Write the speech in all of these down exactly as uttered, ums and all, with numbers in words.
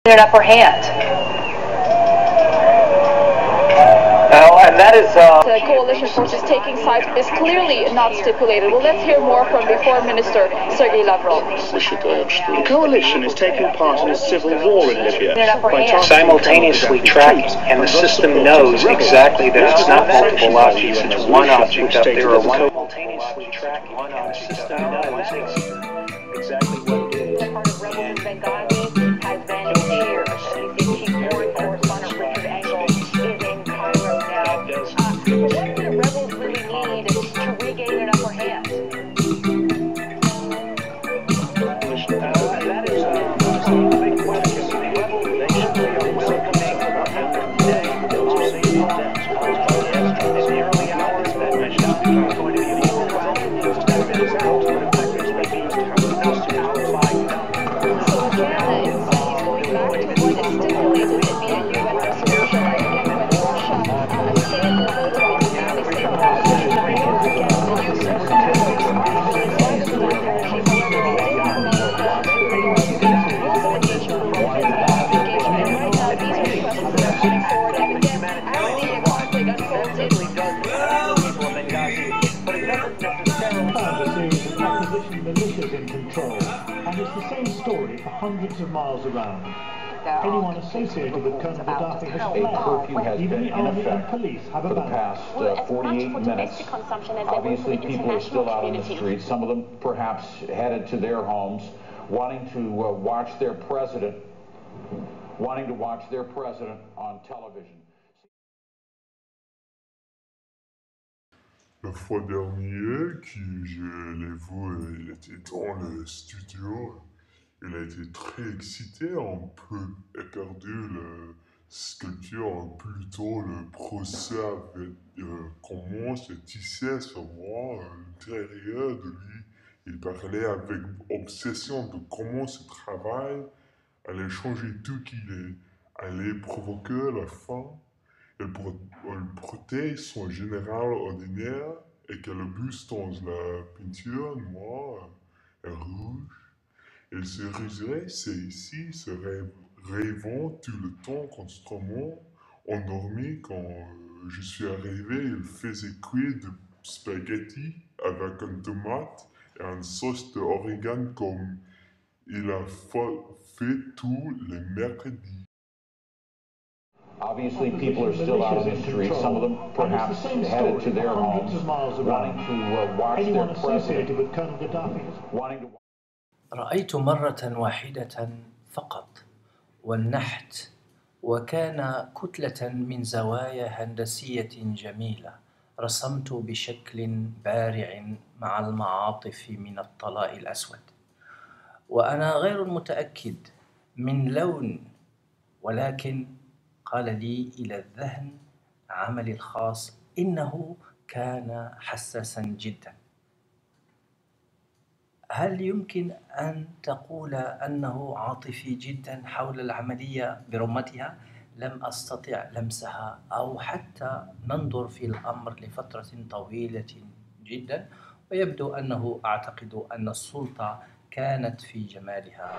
an upper hand. Uh, and that is uh... the coalition forces taking sides is clearly not stipulated. Well, let's hear more from the Foreign Minister Sergei Lavrov. The coalition is taking part in a civil war in Libya. Simultaneously tracking, and the system knows exactly that it's not multiple objects, it's one object up there or one. Simultaneously tracking, and the system knows exactly what it is. The part of rebels in Benghazi has been cheered. C C T V foreign correspondent Richard Engel is in Cairo now. Uh, what do the rebels really need to regain an upper hand? Uh, that is a big question. The rebels basically are welcoming the one hundred day loss of deaths caused by the extra in the early hours that Mishnah is going to be overwhelmed. That is out to the effects that means terminus outside. So Canada is uh, going back to what is stipulated to be a U N resolution. Again, when Russia uh, said the vote was clearly stated that it was against the use of force by the Gaddafi regime. However, they did not know that they were going to be also engaged in a engagement. And right now, these are the questions that are coming forward. And again, as the conflict unfolds, it's militias in control, and it's the same story for hundreds of miles around. Anyone associated with Colonel Gaddafi has fled. Even the army and police have for the abandoned. past uh, forty-eight minutes. Obviously, people are still out on the streets. Some of them perhaps headed to their homes, wanting to uh, watch their president, wanting to watch their president on television. La fois dernière que je l'ai vu, il était dans le studio. Il a été très excité, un peu éperdu la sculpture, plutôt le procès avait euh, commencé, tissé sur moi, à l'intérieur de lui. Il parlait avec obsession de comment ce travail allait changer tout, qu'il allait provoquer la fin. Elle, pro elle protège son général ordinaire et qu'elle buste dans la peinture noire et rouge. Elle se risait, c'est ici, se rêve, rêvant tout le temps constamment, endormi. Quand euh, je suis arrivé, il faisait cuire des spaghettis avec une tomate et une sauce d'origan comme il a fait tous les mercredis. Obviously, people are still out on the streets. Some of them perhaps headed to their homes, wanting to uh, watch their president, wanting to. رأيت مرة واحدة فقط والنحت، وكان كتلة من زوايا هندسية جميلة رسمت بشكل بارع مع المعاطف من الطلاء الأسود، وأنا غير متأكد من لون، ولكن قال لي إلى الذهن عملي الخاص إنه كان حساسا جدا. هل يمكن أن تقول أنه عاطفي جدا حول العملية برمتها؟ لم أستطع لمسها أو حتى ننظر في الأمر لفترة طويلة جدا، ويبدو أنه أعتقد أن السلطة كانت في جمالها.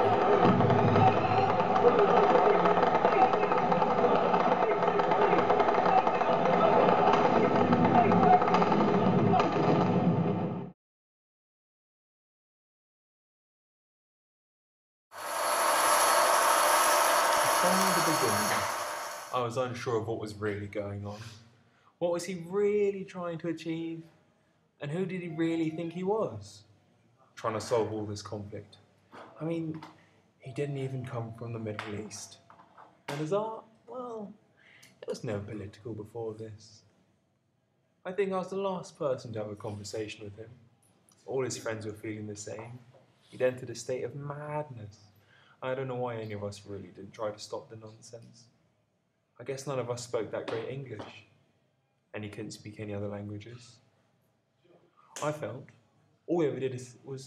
From the beginning, I was unsure of what was really going on. What was he really trying to achieve? And who did he really think he was? Trying to solve all this conflict. I mean, he didn't even come from the Middle East. And his art, well, it was never political before this. I think I was the last person to have a conversation with him. All his friends were feeling the same. He'd entered a state of madness. I don't know why any of us really did try to stop the nonsense. I guess none of us spoke that great English, and he couldn't speak any other languages. I felt all we ever did is, was...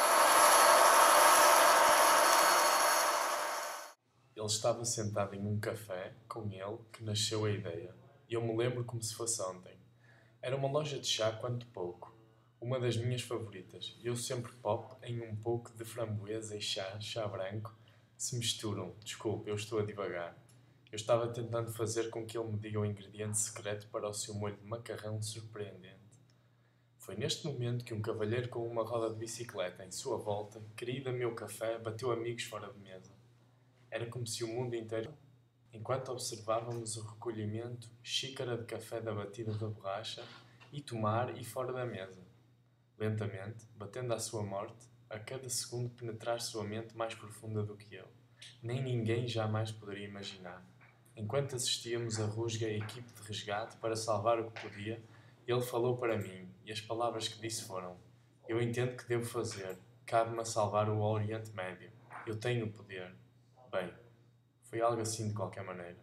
Ele estava sentado em um café com ele que nasceu a ideia, e eu me lembro como se fosse ontem. Era uma loja de chá quanto pouco, uma das minhas favoritas, e eu sempre pop em um pouco de framboesa e chá, chá branco, Se misturam, desculpe, eu estou a divagar. Eu estava tentando fazer com que ele me diga o ingrediente secreto para o seu molho de macarrão surpreendente. Foi neste momento que um cavalheiro com uma roda de bicicleta em sua volta, querido meu café, bateu amigos fora de mesa. Era como se o mundo inteiro, enquanto observávamos o recolhimento, xícara de café da batida da borracha, e tomar e fora da mesa. Lentamente, batendo à sua morte, a cada segundo penetrar sua mente mais profunda do que eu. Nem ninguém jamais poderia imaginar. Enquanto assistíamos a rusga e a equipe de resgate para salvar o que podia, ele falou para mim, e as palavras que disse foram: eu entendo o que devo fazer, cabe-me a salvar o Oriente Médio, eu tenho o poder. Bem, foi algo assim de qualquer maneira.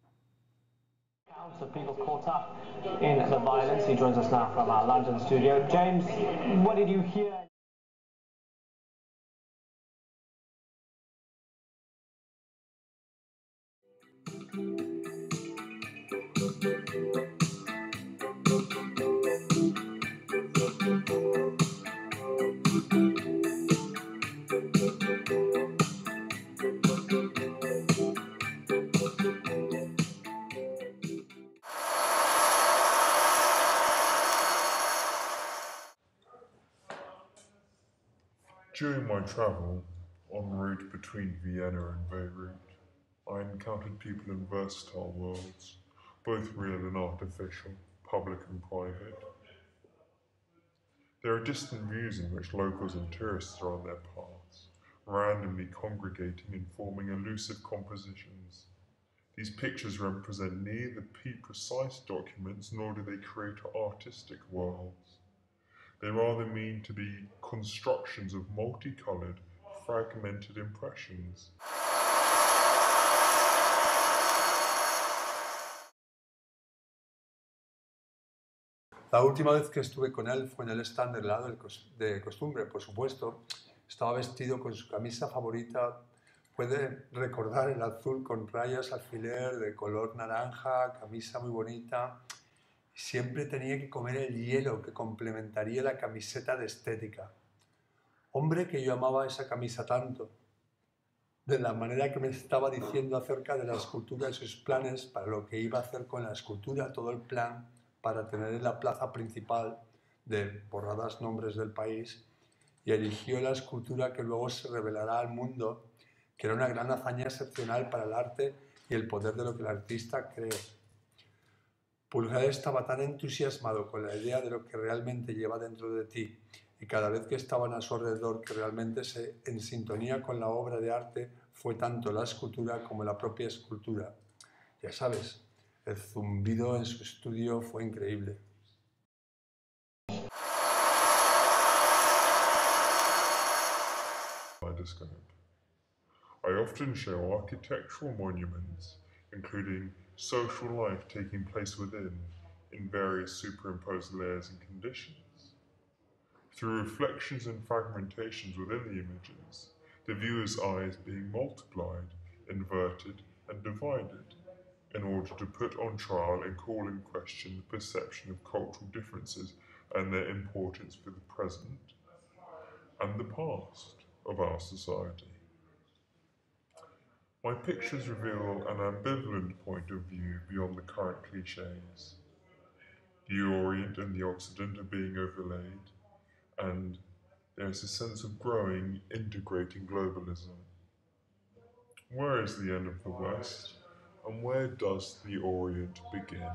Of people caught up in the violence. He joins us now from our London studio. James, what did you hear? During my travel, en route between Vienna and Beirut, I encountered people in versatile worlds, both real and artificial, public and private. There are distant views in which locals and tourists are on their paths, randomly congregating and forming elusive compositions. These pictures represent neither precise documents nor do they create artistic worlds. They rather mean to be constructions of multicolored, fragmented impressions. La última vez que estuve con él fue en el stand del lado de costumbre, por supuesto. Estaba vestido con su camisa favorita. Puede recordar el azul con rayas alfiler de color naranja, camisa muy bonita. Siempre tenía que comer el hielo que complementaría la camiseta de estética. Hombre, que yo amaba esa camisa tanto. De la manera que me estaba diciendo acerca de la escultura y sus planes para lo que iba a hacer con la escultura, todo el plan para tener en la plaza principal de borradas nombres del país, y eligió la escultura que luego se revelará al mundo, que era una gran hazaña excepcional para el arte y el poder de lo que el artista cree. Pulgar estaba tan entusiasmado con la idea de lo que realmente lleva dentro de ti, y cada vez que estaban a su alrededor que realmente se, en sintonía con la obra de arte, fue tanto la escultura como la propia escultura. Ya sabes, el zumbido en su estudio fue increíble. I often show architectural monuments, including social life taking place within, in various superimposed layers and conditions. Through reflections and fragmentations within the images, the viewer's eyes being multiplied, inverted, and divided, in order to put on trial and call in question the perception of cultural differences and their importance for the present and the past of our society. My pictures reveal an ambivalent point of view beyond the current cliches. The Orient and the Occident are being overlaid, and there is a sense of growing, integrating globalism. Where is the end of the West, and where does the Orient begin?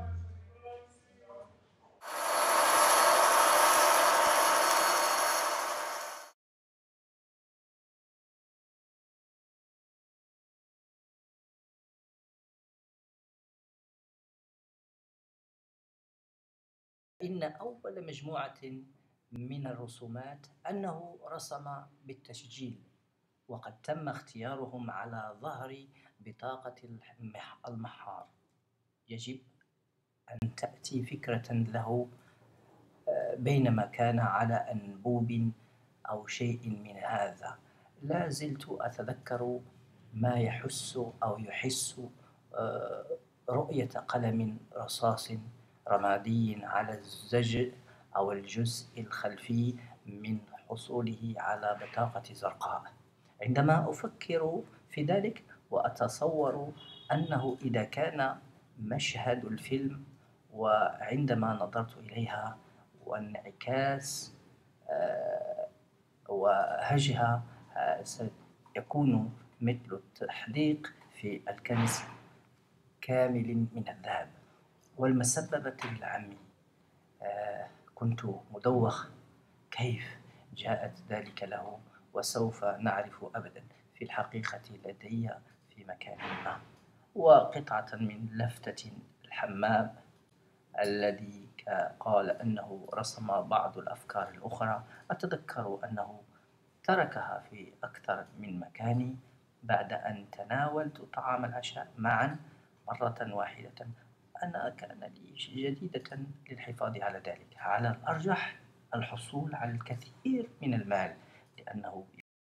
إن أول مجموعة من الرسومات أنه رسم بالتسجيل، وقد تم اختيارهم على ظهر بطاقة المحار. يجب أن تأتي فكرة له بينما كان على أنبوب أو شيء من هذا. لا زلت أتذكر ما يحس أو يحس رؤية قلم رصاص رمادي على الزج أو الجزء الخلفي من حصوله على بطاقة زرقاء. عندما أفكر في ذلك، وأتصور أنه إذا كان مشهد الفيلم وعندما نظرت إليها وانعكاس آه وهجها آه سيكون مثل التحديق في الكنز كامل من الذهب. والمسببة العمي آه كنت مدوخ كيف جاءت ذلك له، وسوف نعرف أبدا. في الحقيقة لدي في مكان ما وقطعة من لفتة الحمام الذي قال أنه رسم بعض الأفكار الأخرى. أتذكر أنه تركها في أكثر من مكان بعد أن تناولت طعام العشاء معا مرة واحدة. أنا كان لي جديدة للحفاظ على ذلك، على الأرجح الحصول على الكثير من المال، لأنه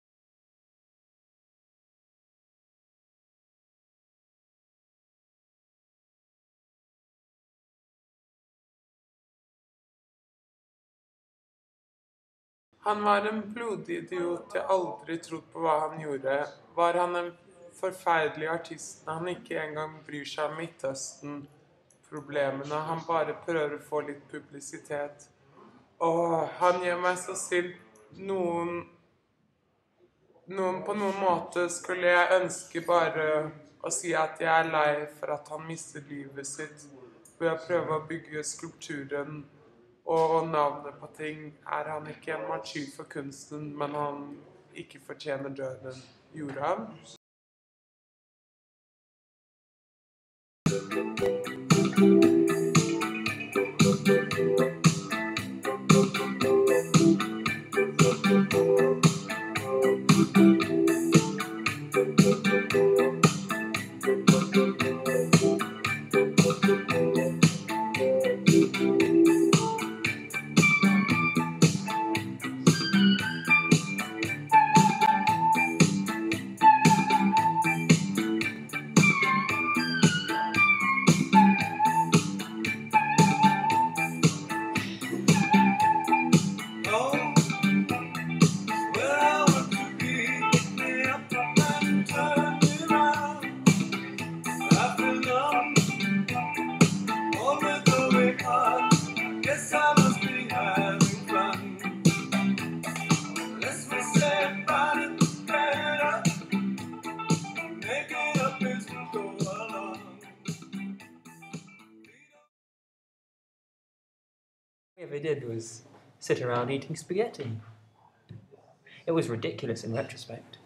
Han var en blodig idiot. Jeg aldri trodd på hva han gjorde. Var han en forferdelig artist når han ikke engang bryr seg om Midtøsten-problemene? Han bare prøver å få litt publisitet. Åh, han gjør meg så sint. Noen, noen på noen måte skulle jeg ønske bare å si at jeg er lei for at han mistet livet sitt ved å prøve å bygge skulpturen og navnet på ting. Er han ikke en martyr for kunsten, men han ikke fortjener døden? Gjorde han? Ever did was sit around eating spaghetti. It was ridiculous in retrospect.